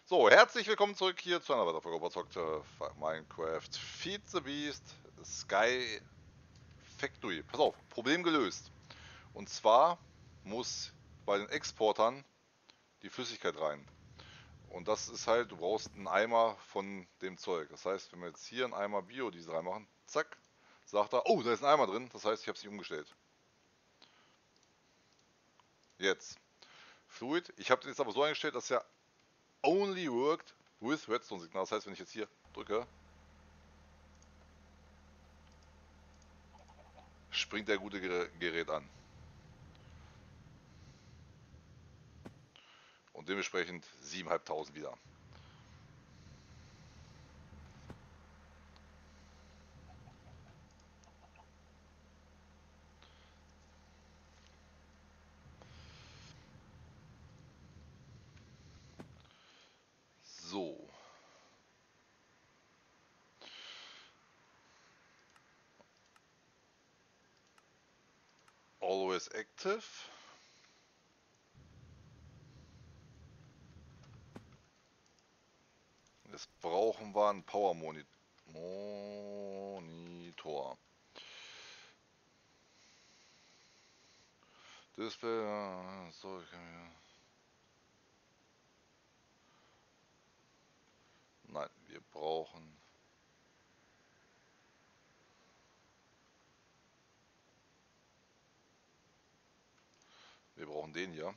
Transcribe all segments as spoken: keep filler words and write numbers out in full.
So, herzlich willkommen zurück hier zu einer weiteren Folge überzeugter Minecraft Feed the Beast Sky Factory. Pass auf, Problem gelöst. Und zwar muss bei den Exportern die Flüssigkeit rein. Und das ist halt, du brauchst einen Eimer von dem Zeug. Das heißt, wenn wir jetzt hier einen Eimer Biodiesel reinmachen, zack, sagt er, oh, da ist ein Eimer drin. Das heißt, ich habe es nicht umgestellt. Jetzt, Fluid. Ich habe den jetzt aber so eingestellt, dass er only worked with Redstone Signal. Das heißt, wenn ich jetzt hier drücke, springt der gute Gerät an. Und dementsprechend siebentausendfünfhundert wieder. So. Always active. Jetzt brauchen wir einen Power Monitor. Display. So, ich kann hier. Nein, wir brauchen. Wir brauchen den hier.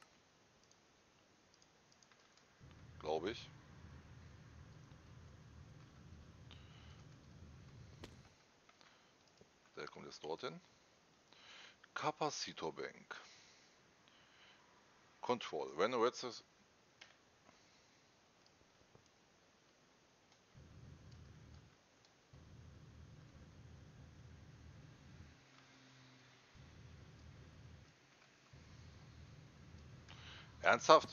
Glaube ich. Der kommt jetzt dorthin. Capacitor Bank. Control. When a red says. Ernsthaft?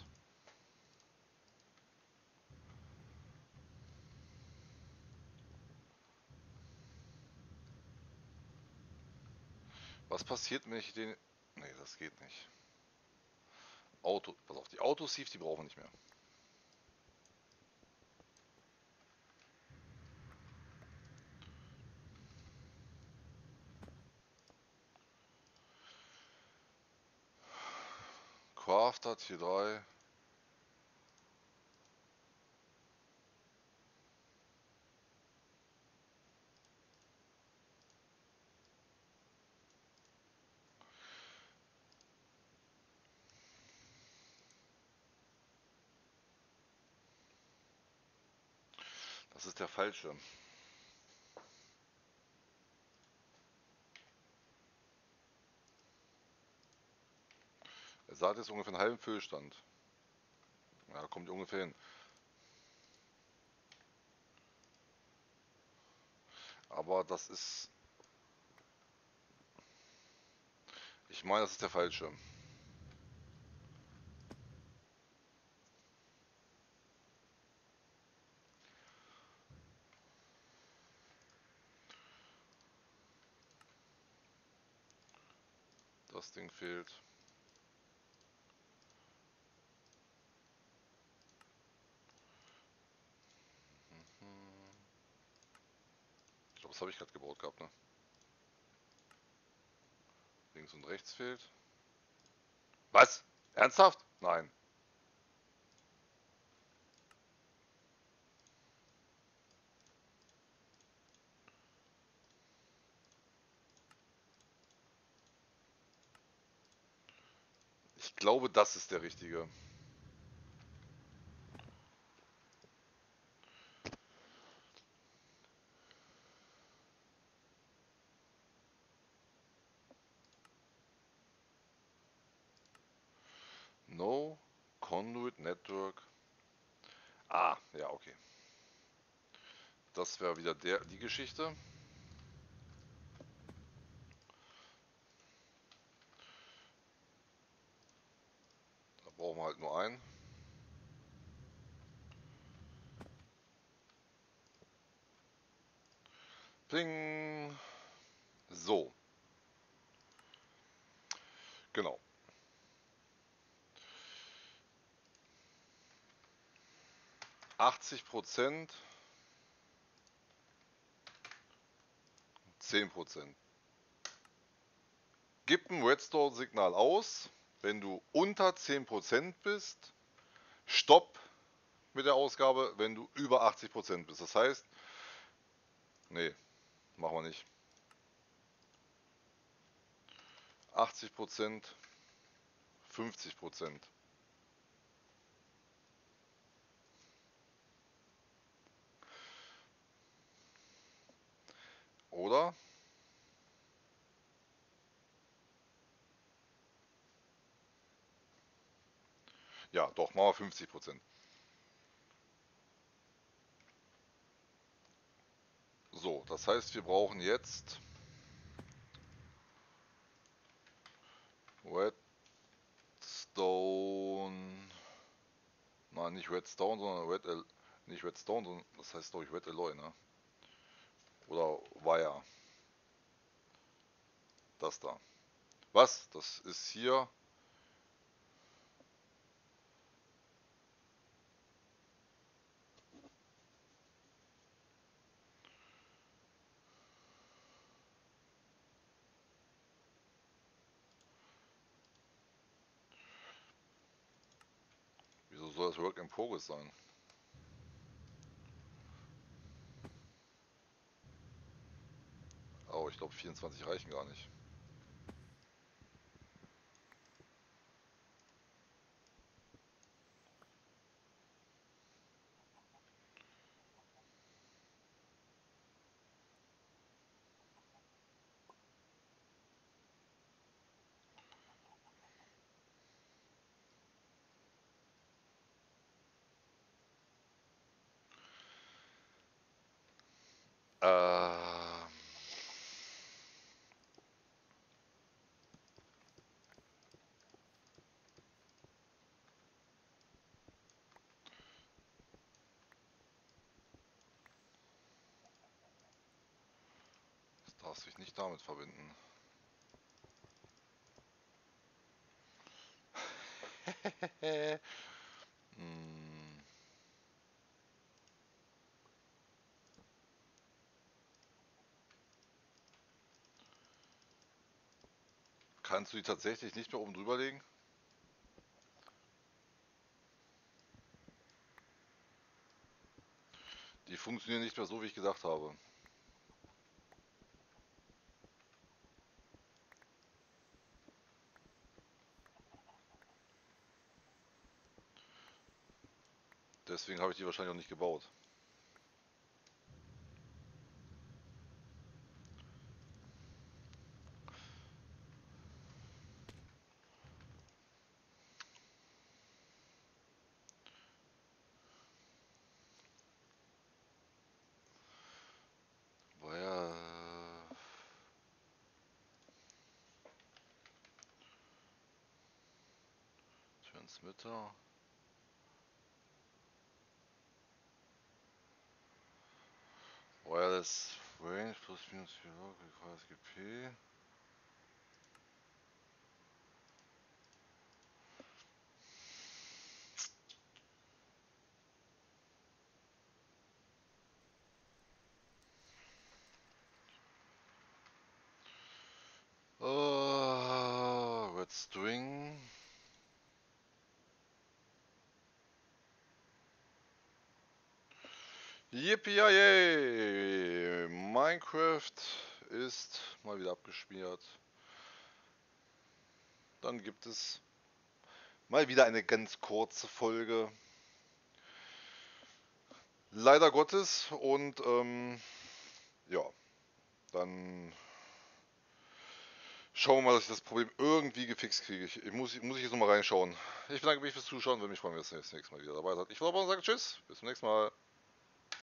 Was passiert, wenn ich den. Nee, das geht nicht. Auto. Pass auf, die Autosieve, die brauchen wir nicht mehr. Crafter T drei. Das ist der falsche. Er sagt jetzt ungefähr einen halben Füllstand. Ja, kommt ungefähr hin. Aber das ist. Ich meine, das ist der falsche. Das Ding fehlt. Ich glaube, das habe ich gerade gebaut gehabt, ne? Links und rechts fehlt. Was? Ernsthaft? Nein. Ich glaube, das ist der richtige. No Conduit Network. Ah, ja, okay. Das wäre wieder der, die Geschichte. Da brauchen wir halt nur einen. Ping. So. Genau. achtzig Prozent, zehn Prozent. Gib ein Redstone-Signal aus, wenn du unter zehn Prozent bist. Stopp mit der Ausgabe, wenn du über achtzig Prozent bist. Das heißt, nee, machen wir nicht. achtzig Prozent, fünfzig Prozent. Oder? Ja, doch, machen wir fünfzig Prozent. So, das heißt, wir brauchen jetzt Redstone. Nein, nicht Redstone, sondern Red Al nicht Redstone, sondern das heißt glaube ich Red Alloy, ne? Oder Wire. Das da. Was? Das ist hier. Wieso soll das Work in Progress sein? Oh, ich glaube vierundzwanzig reichen gar nicht. Äh, das darf sich nicht damit verbinden. hm. Kannst du die tatsächlich nicht mehr oben drüber legen? Die funktionieren nicht mehr so, wie ich gedacht habe. Deswegen habe ich die wahrscheinlich auch nicht gebaut. Wire. Transmitter. Wireless Range plus minus vier Log, K S G P. Uh, Red String. Yippie! Minecraft ist mal wieder abgeschmiert. Dann gibt es mal wieder eine ganz kurze Folge. Leider Gottes. Und ähm, ja, dann schauen wir mal, dass ich das Problem irgendwie gefixt kriege. Ich, ich muss, muss ich jetzt nochmal reinschauen. Ich bedanke mich fürs Zuschauen. Würde mich freuen, wenn ihr das nächste Mal wieder dabei seid. Ich würde aber sagen, tschüss. Bis zum nächsten Mal.